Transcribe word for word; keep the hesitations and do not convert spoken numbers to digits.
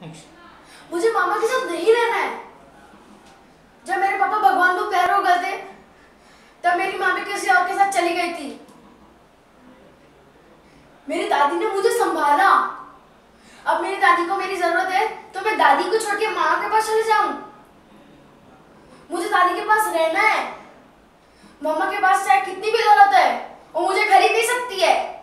मुझे मामा के साथ नहीं रहना है। जब मेरे पापा भगवान को प्यार हो गए थे तब मेरी मामी किसी और के साथ चली गई थी। मेरी दादी ने मुझे संभाला। अब मेरी दादी को मेरी जरूरत है तो मैं दादी को छोड़ के माँ के पास चले जाऊं? मुझे दादी के पास रहना है। मामा के पास चाहे कितनी भी दौलत है वो मुझे खरीद नहीं सकती है।